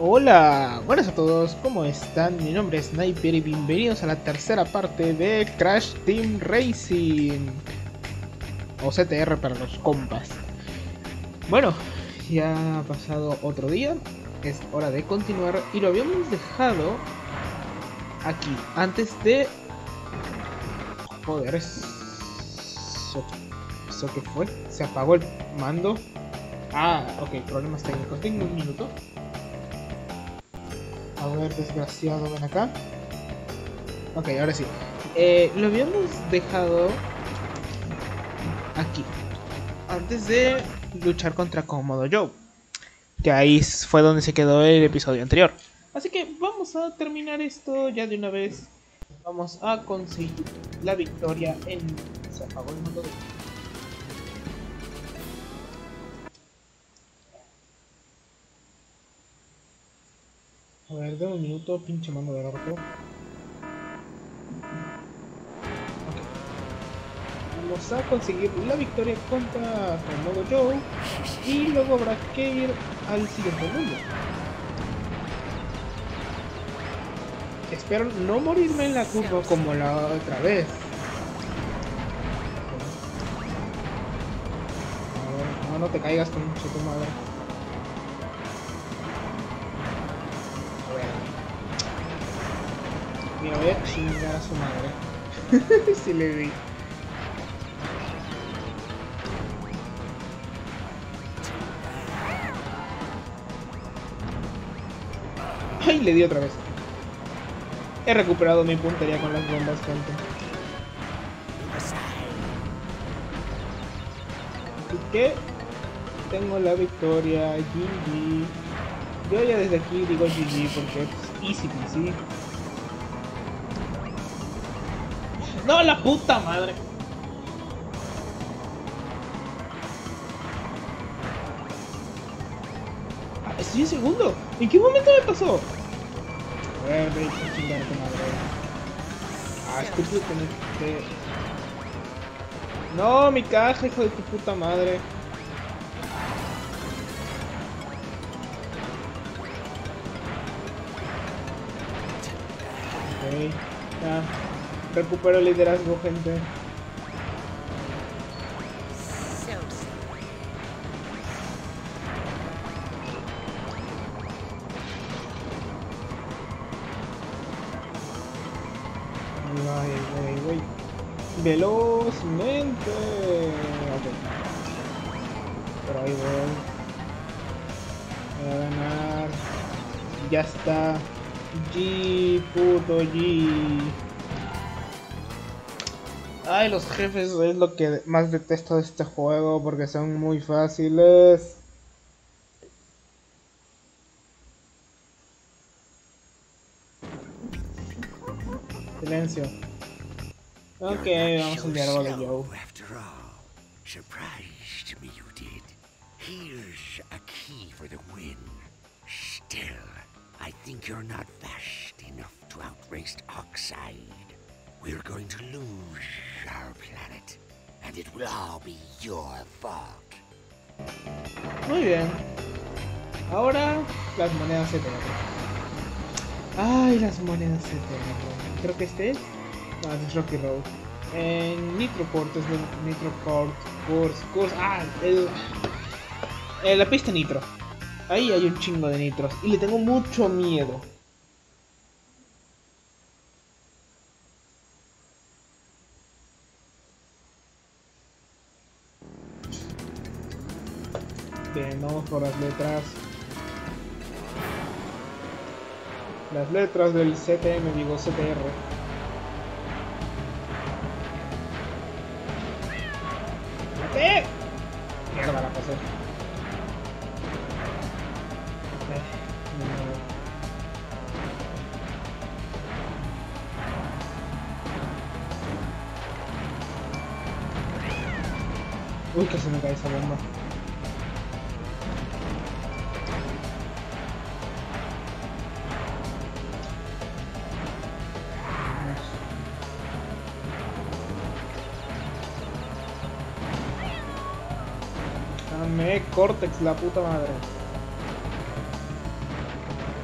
Hola, buenas a todos, ¿cómo están? Mi nombre es Sniper y bienvenidos a la tercera parte de Crash Team Racing, o CTR para los compas. Bueno, ya ha pasado otro día, es hora de continuar y lo habíamos dejado aquí, antes de... Joder, ¿eso qué fue? ¿Se apagó el mando? Ah, ok, problemas técnicos, tengo un minuto. A ver, desgraciado, ven acá. Ok, ahora sí. Lo habíamos dejado aquí. Antes de luchar contra Komodo Joe. Que ahí fue donde se quedó el episodio anterior. Así que vamos a terminar esto ya de una vez. Vamos a conseguir la victoria en... Se apagó el mundo de... A ver, dame un minuto, pinche mando del orto. Vamos a conseguir la victoria contra Komodo Joe y luego habrá que ir al siguiente mundo. Espero no morirme en la curva como la otra vez. A ver, no te caigas con mucho tu madre. A ver. Mira, voy a chingar a su madre. Si le di. ¡Ay! Le di otra vez. He recuperado mi puntería con las bombas, gente. Así que tengo la victoria. GG. Yo ya desde aquí digo GG porque es easy peasy. ¡No, la puta madre! Ah, estoy en segundo. ¿En qué momento me pasó? A ver, ve a chingar a tu madre. Ah, estúpido que No, mi caja, hijo de tu puta madre. Ok, ya. Recupero el liderazgo, gente. Voy. Velozmente. Ok. Pero ahí voy a ganar. Ya está. G, puto G. Ay, los jefes es lo que más detesto de este juego porque son muy fáciles. Silencio. Ok, vamos al diálogo de Joe. Surprised me you did. Here's a key for the win. Still, I think you're not fast enough to outrace Oxide. We're going to lose our planet, and it will all be your fault. Muy bien. Ahora las monedas CTR. Ay, las monedas CTR. Creo que este es. No, este es Rocky Road. En Nitroport es de Nitroport Course. Ah, la pista Nitro. Ahí hay un chingo de nitros y le tengo mucho miedo. Bien, vamos por las letras. Las letras del CTM, digo CTR. ¡Mate! Mierda, la pasé. Uy, que se me cae esa bomba. Dame Cortex, la puta madre.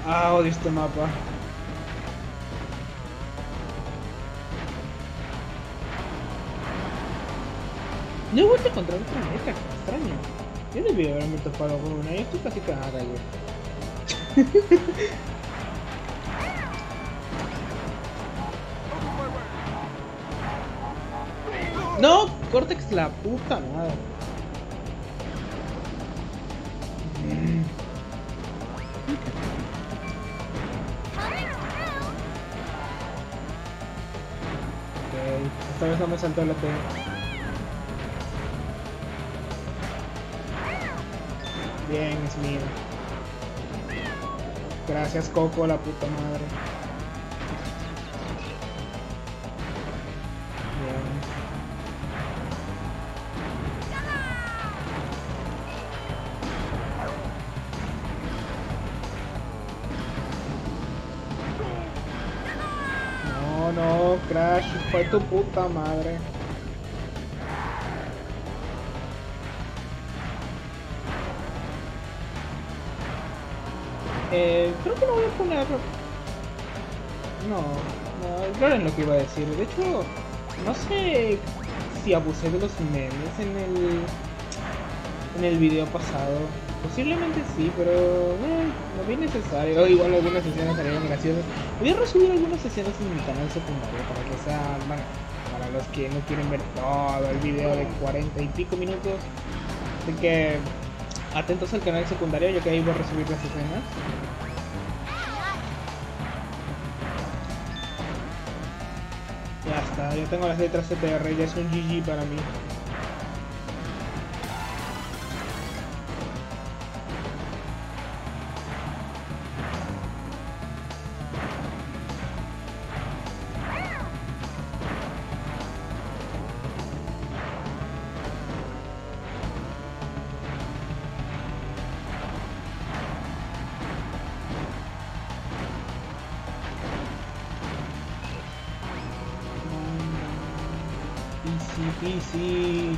Ah, odio este mapa. No he vuelto a encontrar otra meta, qué extraño. Yo debí haberme topado con una, yo estoy casi cagada, güey. No, Cortex la puta madre. Ok, esta vez no me saltó la T. Bien, es mío. Gracias, Coco, la puta madre. Bien. No, no, Crash, fue tu puta madre. Creo que no voy a poner... No, claro es lo que iba a decir. De hecho, no sé si abusé de los memes en el video pasado. Posiblemente sí, pero no vi necesario. O igual algunas escenas salieron graciosas. Voy a resubir algunas escenas en mi canal secundario para que sean, bueno, para los que no quieren ver todo el video de 40 y pico minutos. Así que atentos al canal secundario, ya que ahí voy a resubir las escenas. Ya está, yo tengo las letras CTR, ya es un GG para mí. Easy.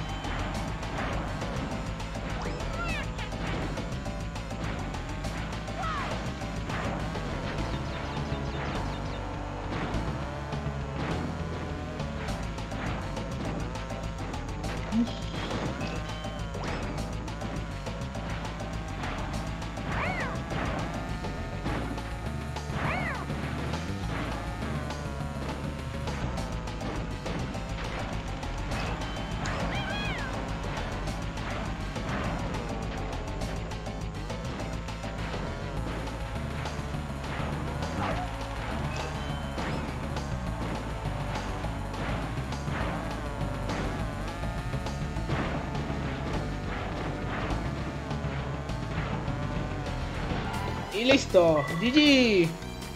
Y listo, GG.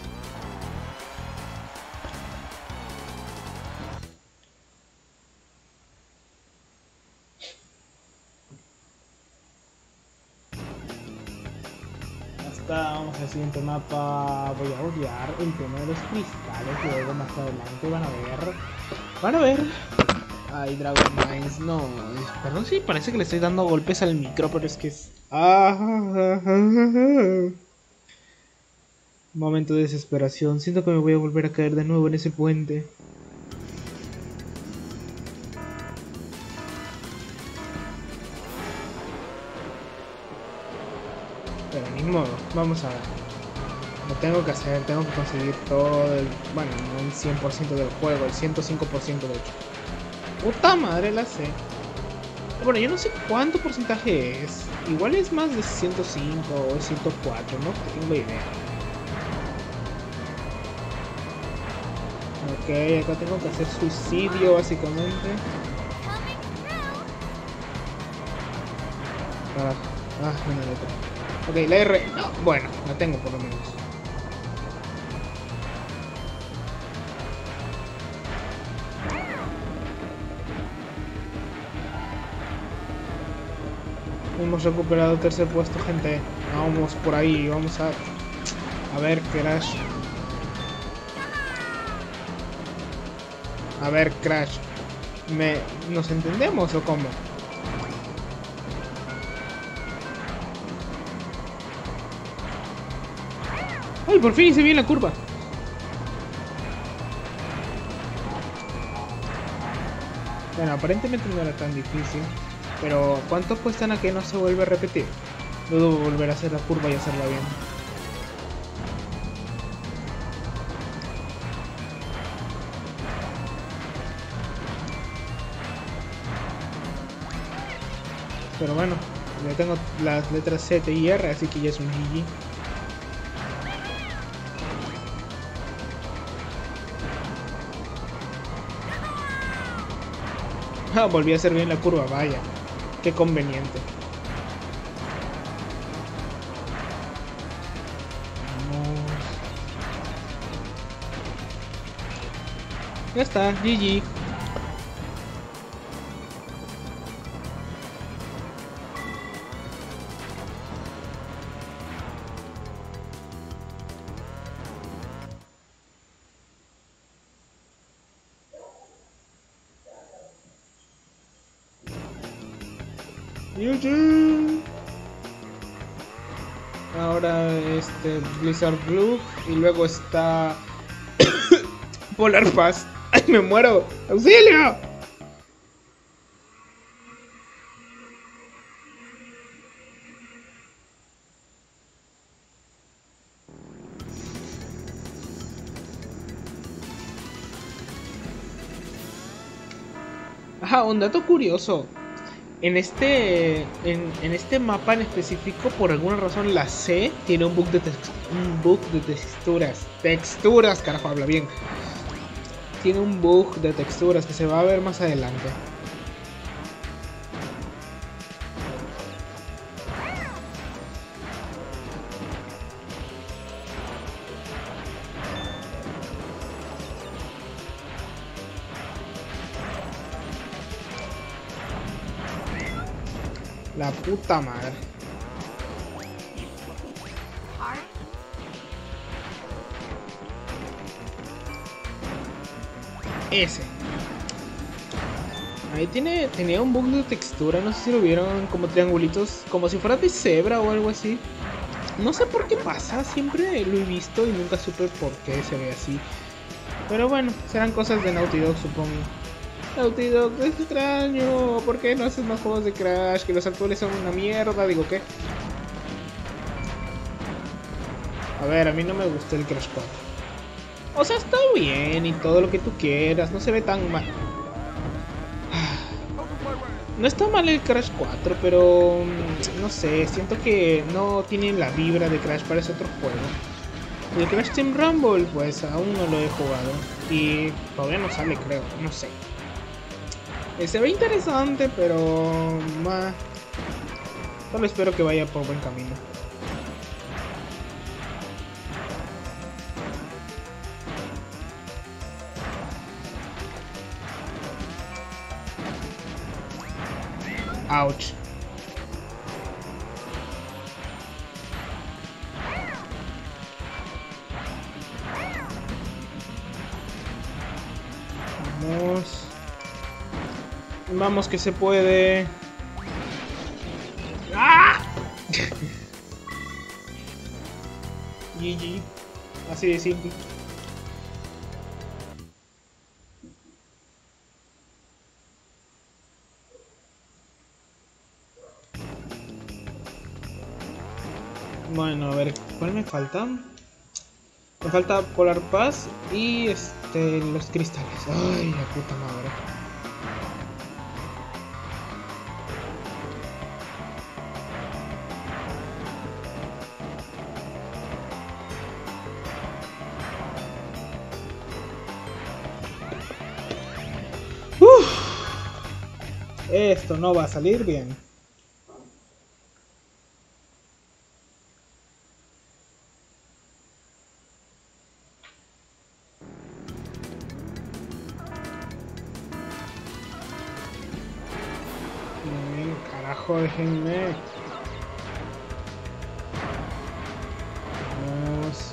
Hasta vamos al siguiente mapa. Voy a odiar el tema de los cristales. Luego más adelante van a ver. Ay, Dragon Mines, no. Perdón si parece que le estoy dando golpes al micro, pero es que es... Momento de desesperación. Siento que me voy a volver a caer de nuevo en ese puente. Pero ni modo, vamos a ver. Lo tengo que hacer, tengo que conseguir todo el... Bueno, no el 100% del juego, el 105% de hecho. Puta madre, la sé. Bueno, yo no sé cuánto porcentaje es. Igual es más de 105 o 104, no tengo idea. Ok, acá tengo que hacer suicidio básicamente. No me meto. Ok, la R. No, bueno, la tengo por lo menos. Hemos recuperado el tercer puesto, gente. Vamos por ahí, vamos a ver, Crash. A ver, Crash. ¿Nos entendemos o cómo? ¡Ay, por fin hice bien la curva! Bueno, aparentemente no era tan difícil. Pero ¿cuánto cuestan a que no se vuelva a repetir? Dudo volver a hacer la curva y hacerla bien. Pero bueno, ya tengo las letras Z y R, así que ya es un GG. Ah, volví a hacer bien la curva, vaya. Qué conveniente. Vamos. Ya está, GG. GG. Ahora Blizzard Blue y luego está Polar Pass. ¡Ay, me muero! ¡Auxilio! Ajá, un dato curioso. En este mapa en específico, por alguna razón, la C tiene un bug de texturas. Texturas, carajo, habla bien. Tiene un bug de texturas que se va a ver más adelante. La puta madre. Ese. Ahí tenía un bug de textura, no sé si lo vieron, como triangulitos, como si fuera de cebra o algo así. No sé por qué pasa, siempre lo he visto y nunca supe por qué se ve así. Pero bueno, serán cosas de Naughty Dog, supongo. Naughty Dog, es extraño, ¿por qué no haces más juegos de Crash? Que los actuales son una mierda, digo, ¿qué? A ver, a mí no me gustó el Crash 4. O sea, está bien y todo lo que tú quieras, no se ve tan mal. No está mal el Crash 4, pero no sé, siento que no tiene la vibra de Crash para ese otro juego. El Crash Team Rumble, pues aún no lo he jugado y todavía no sale, creo, no sé. Se ve interesante, pero solo espero que vaya por buen camino. Ouch. Vamos. Vamos que se puede. ¡Ah! GG. Así de simple. Bueno, a ver, ¿cuál me falta? Me falta Polar Pass y los cristales. Ay, la puta madre. Esto no va a salir bien. Carajo, déjenme. Vamos.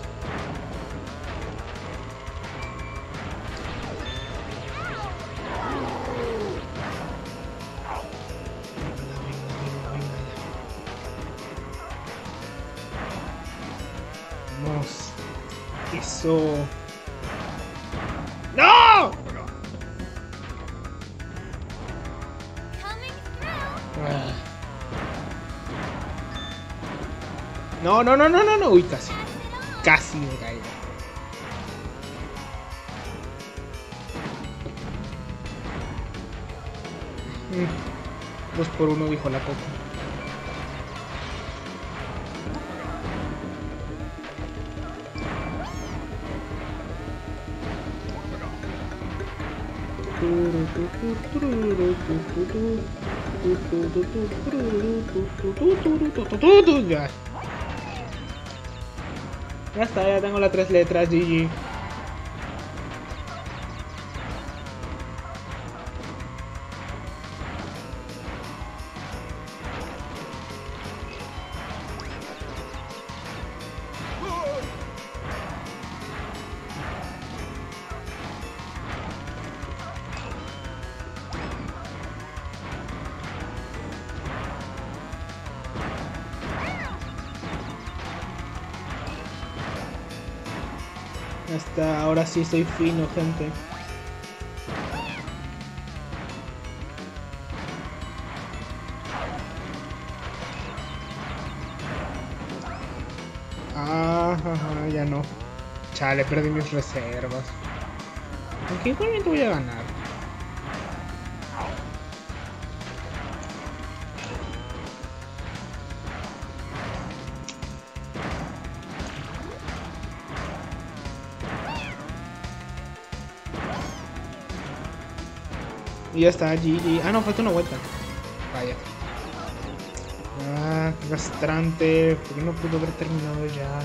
Vamos. Eso. ¡No! Ah. No, no, no, no, no, no. Uy, casi. Casi me caigo. Dos por uno, dijo la Coco. Ya. Ya está, ya tengo las 3 letras, GG. Hasta ahora sí soy fino, gente. Ajá, ya no. Chale, perdí mis reservas. Aunque igualmente voy a ganar. Y ya está, GG. Ah, no, falta una vuelta. Vaya. Ah, qué castrante. ¿Por qué no pudo haber terminado ya?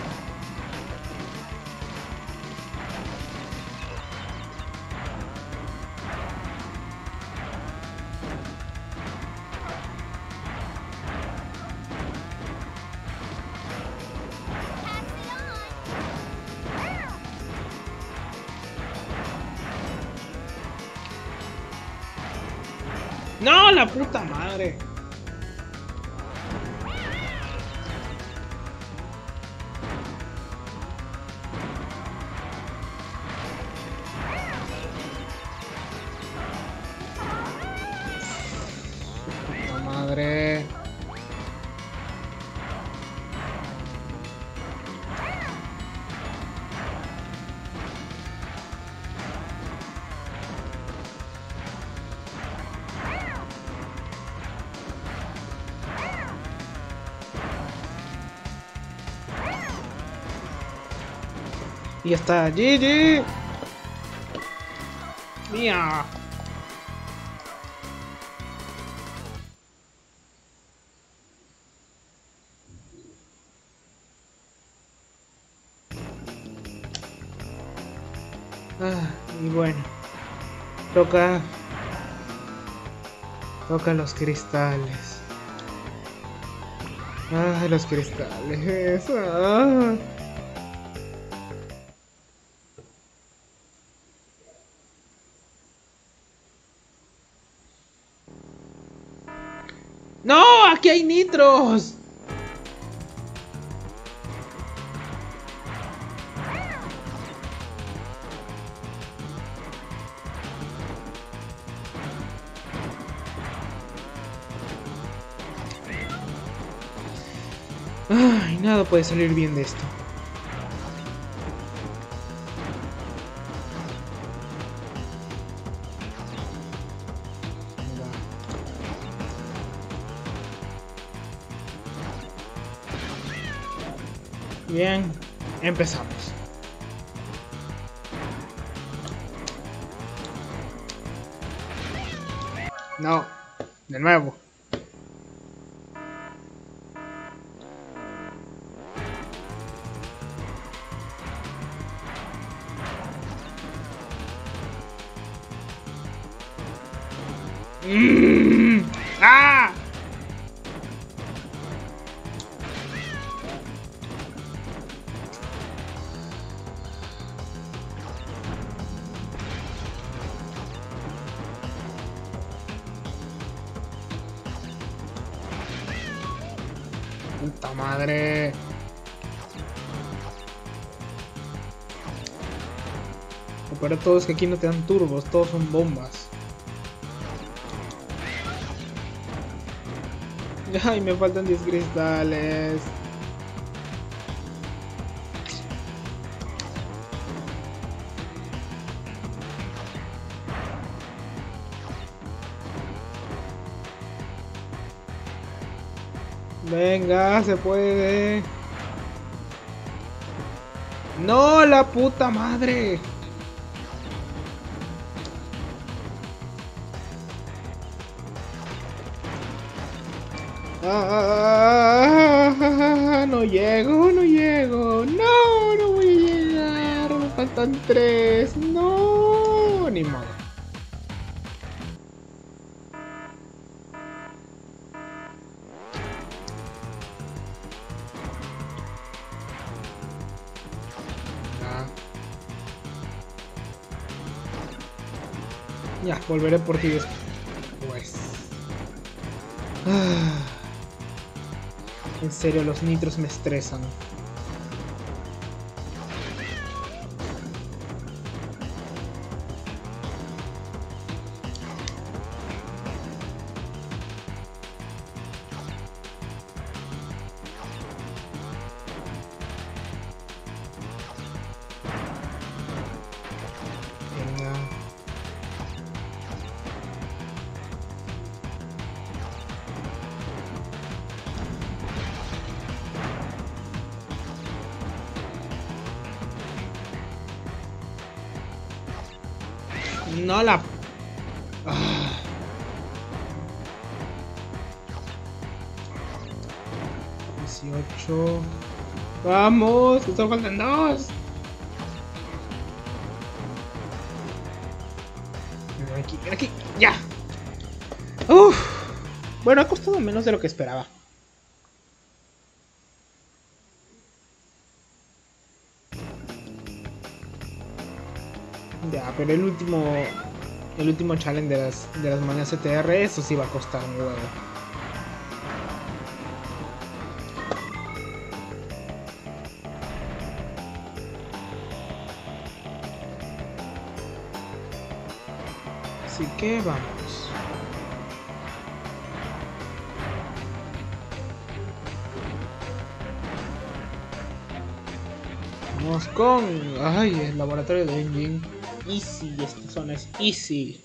¡No, la puta madre! ¡Puta madre! Y ya está, GG. Mía. Y bueno, toca los cristales. Los cristales. ¡No! ¡Aquí hay nitros! Ay, nada puede salir bien de esto. Bien, empezamos. No, de nuevo. ¡Ah! Puta madre. Pero todos que aquí no te dan turbos, todos son bombas. Ay, me faltan 10 cristales. Venga, se puede. No, la puta madre. No llego, no llego. No, no voy a llegar. Me faltan 3. No, ni modo. Ya, volveré por ti después. En serio, los nitros me estresan. No la... 18. Vamos, que solo faltan 2. Ven aquí, ven aquí. Ya. Bueno, ha costado menos de lo que esperaba. Ya, pero el último challenge de las monedas CTR, eso sí va a costar un huevo. Así que vamos. Vamos con... Ay, el laboratorio de Engine. Easy, esta zona es easy.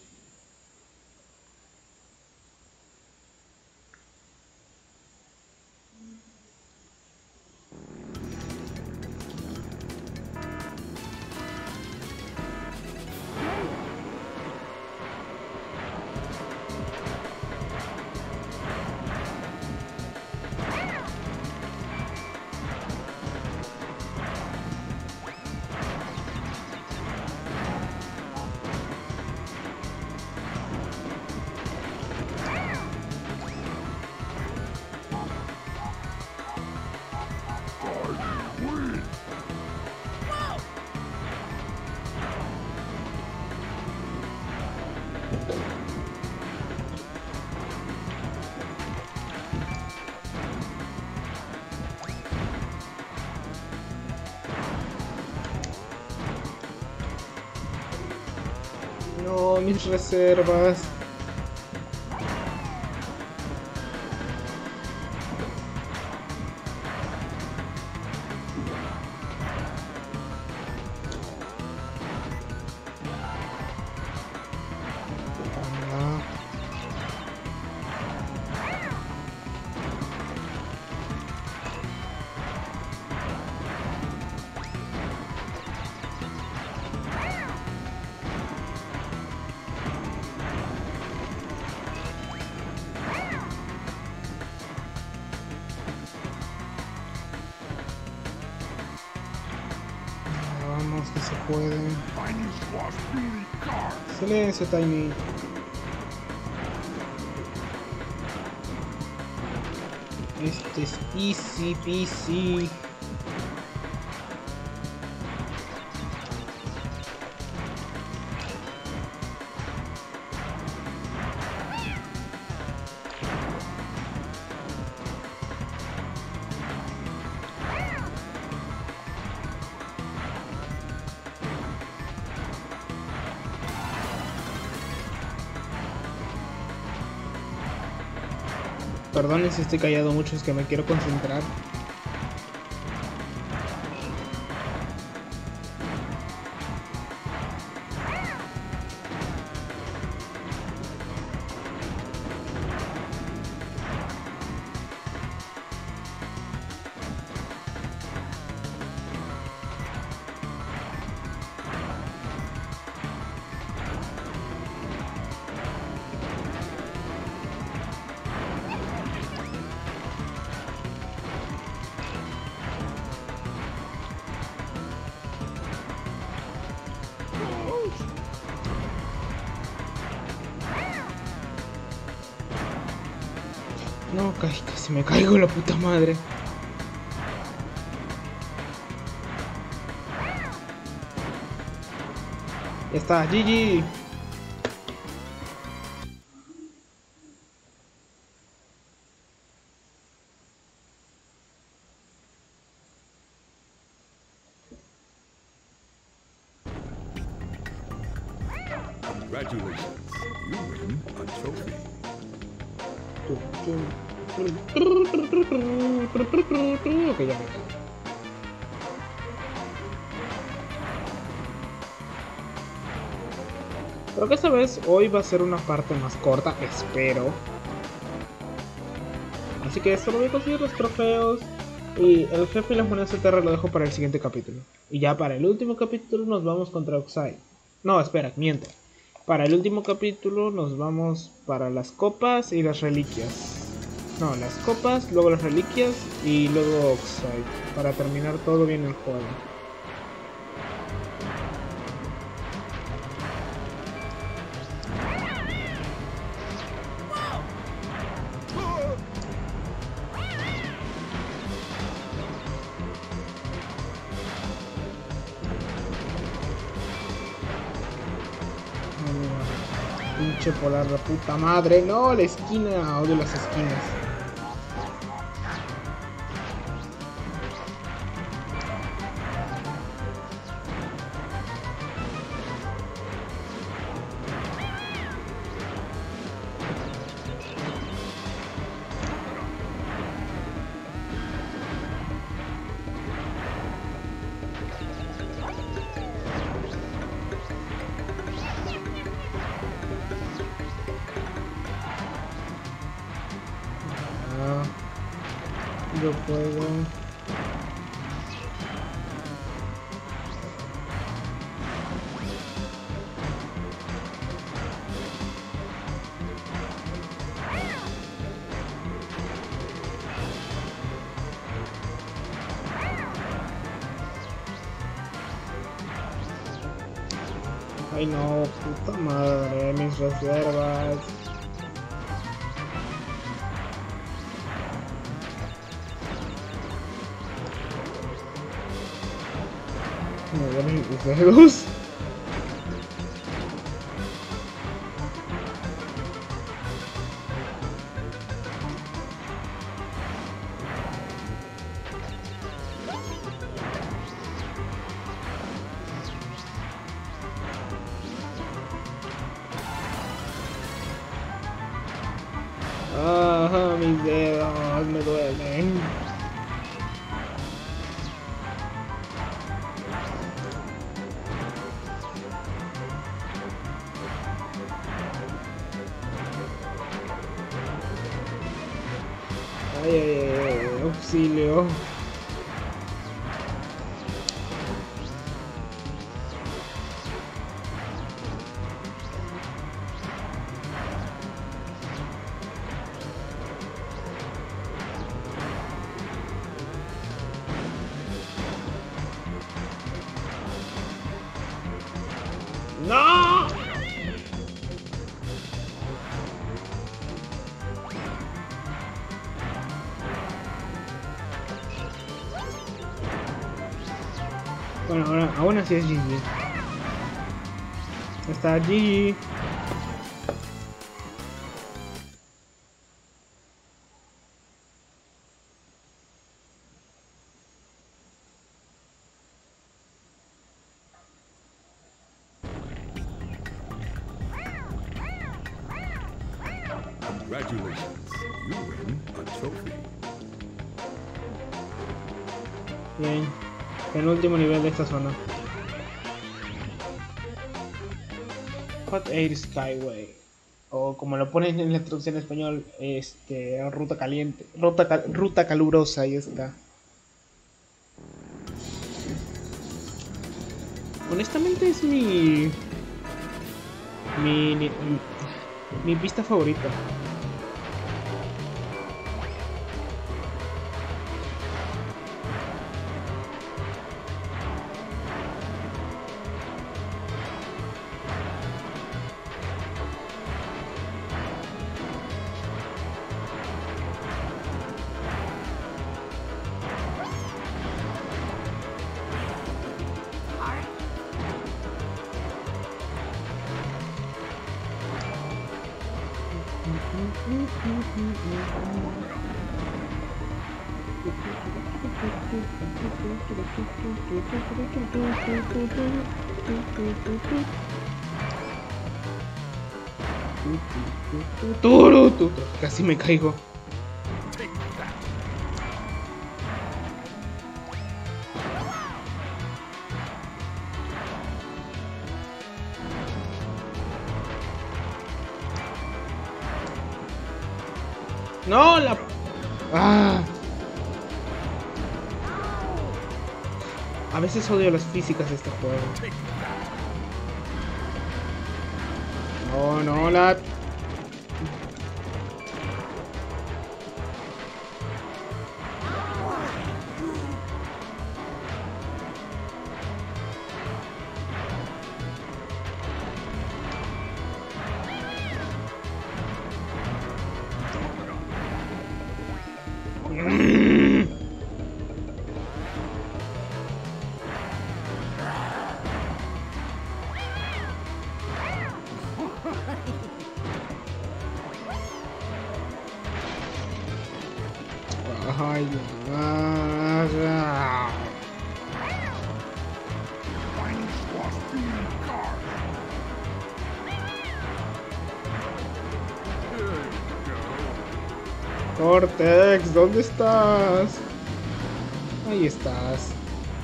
No, mis reservas. Vamos, que se puede. Silencio, Tiny. Este es easy peasy. Perdón si estoy callado mucho, es que me quiero concentrar. No, casi me caigo, la puta madre. Ya está, GG. Congratulations, you win a trophy. Ok, ya me caí. Creo que esta vez hoy va a ser una parte más corta, espero. Así que solo voy a conseguir los trofeos. Y el jefe y las monedas de Terra lo dejo para el siguiente capítulo. Y ya para el último capítulo nos vamos contra Oxide. No, espera, miento. Para el último capítulo nos vamos para las copas y las reliquias. No, las copas, luego las reliquias y luego Oxide. Para terminar todo bien el juego. Pinche polar, la puta madre. No, la esquina. Odio las esquinas. Yo puedo. Ay no, puta madre, mis reservas. Me duelen mis dedos. Ah, mis dedos me duelen. Ay, auxilio. ¡No! Bueno, ahora aún así es GG. Está GG. Congratulations, you win a trophy. Bien. Penúltimo nivel de esta zona. Hot Air Skyway. O como lo ponen en la traducción en español, ruta caliente. Ruta calurosa, ahí está. Honestamente es mi pista favorita. Casi me caigo. No, la... Ah. A veces odio las físicas de este juego. No, no, la... Ay, Cortex, ¿dónde estás? Ahí estás.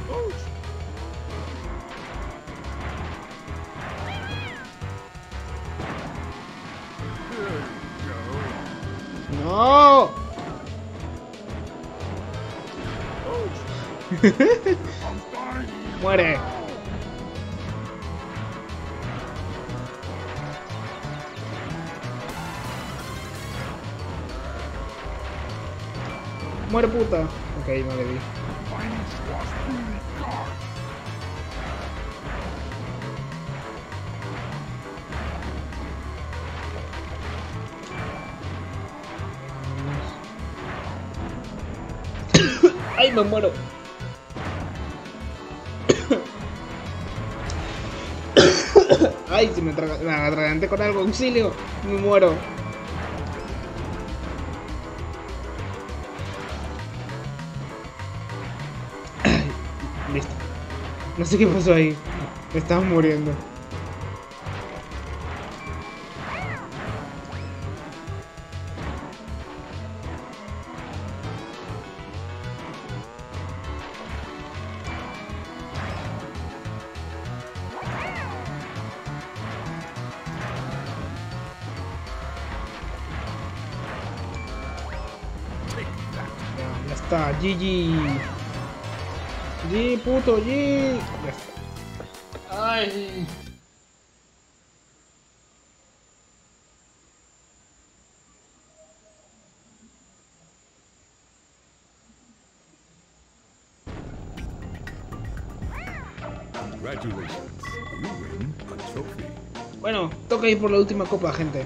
No. Muere. Muere, puta. Ok, no le di. Ay, me muero. Ay, si me atraganté con algo, auxilio, me muero. Ay, listo. No sé qué pasó ahí. Me estaba muriendo. Ya está, GG. G, puto, G. Ya está. Ay. Congratulations. You win a trophy. Bueno, toca ir por la última copa, gente.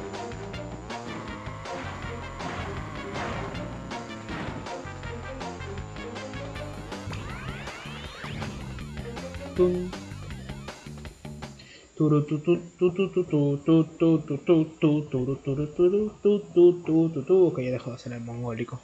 Ok, ya dejo de hacer el mongólico.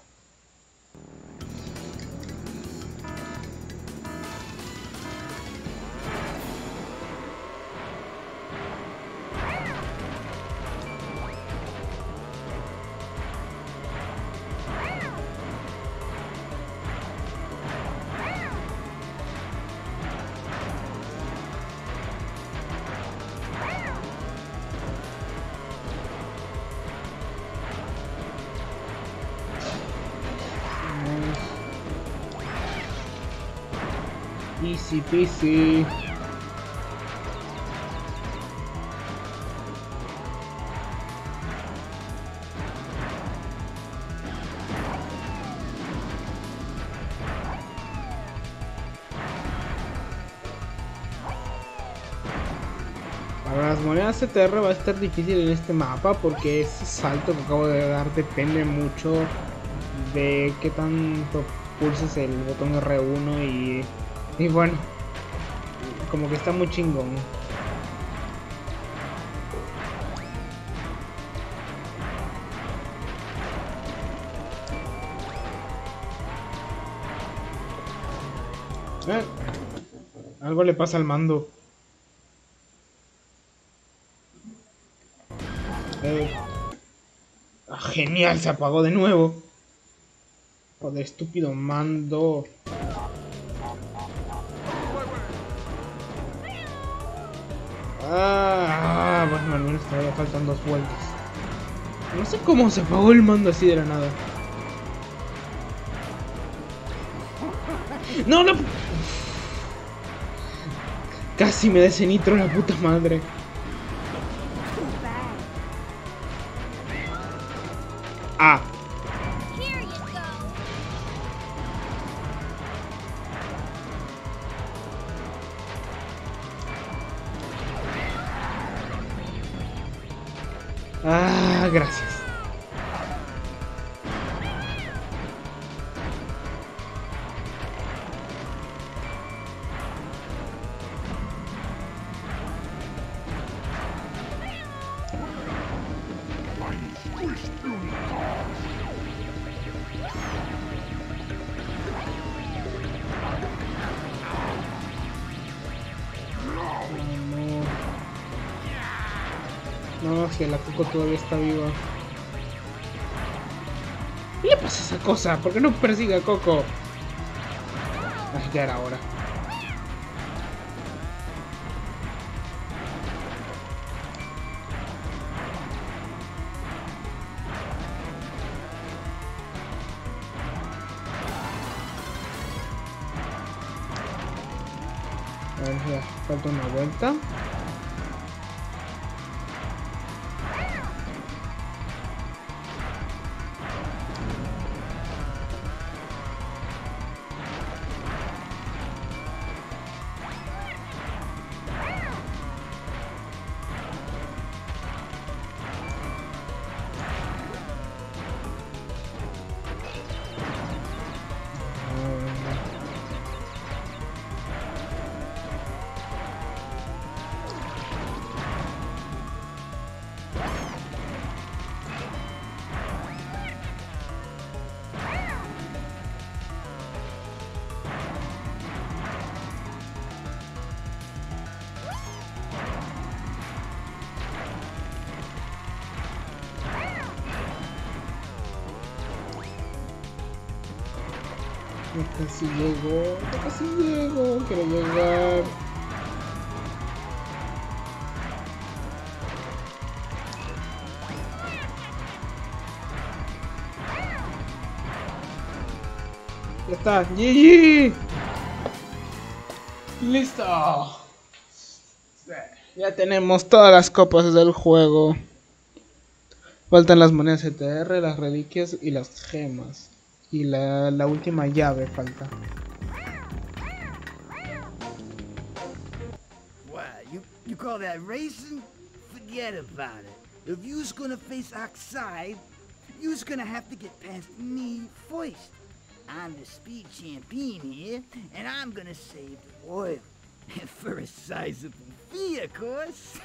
Easy peasy. Para las monedas CTR va a estar difícil en este mapa porque ese salto que acabo de dar depende mucho de qué tanto pulses el botón R1 y bueno, como que está muy chingón. Algo le pasa al mando. Genial, se apagó de nuevo. Joder, estúpido mando. Bueno, al menos todavía faltan 2 vueltas. No sé cómo se apagó el mando así de la nada. ¡No, no! Casi me desenitro la puta madre. Ah. Gracias. No, si la Coco todavía está viva. ¿Qué le pasa a esa cosa? ¿Por qué no persigue a Coco? Ya era hora. A ver, ya falta una vuelta. Ya casi llego, quiero llegar. Ya está, GG. Listo. Ya tenemos todas las copas del juego. Faltan las monedas CTR, las reliquias y las gemas. Y la última llave falta. What, you call that racing? Forget about it. If you's gonna face Oxide, you's gonna have to get past me first. I'm the speed champion here, and I'm gonna save the world. For a sizable fee, of course.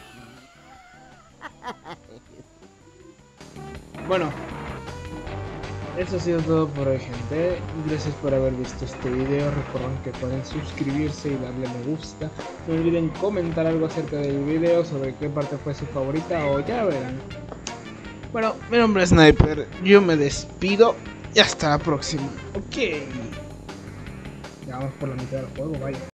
Bueno, eso ha sido todo por hoy, gente. Gracias por haber visto este video. Recuerden que pueden suscribirse y darle me gusta. No olviden comentar algo acerca del video, sobre qué parte fue su favorita, o ya verán. Bueno, mi nombre es Sniper, yo me despido y hasta la próxima. Ok. Ya vamos por la mitad del juego, vaya.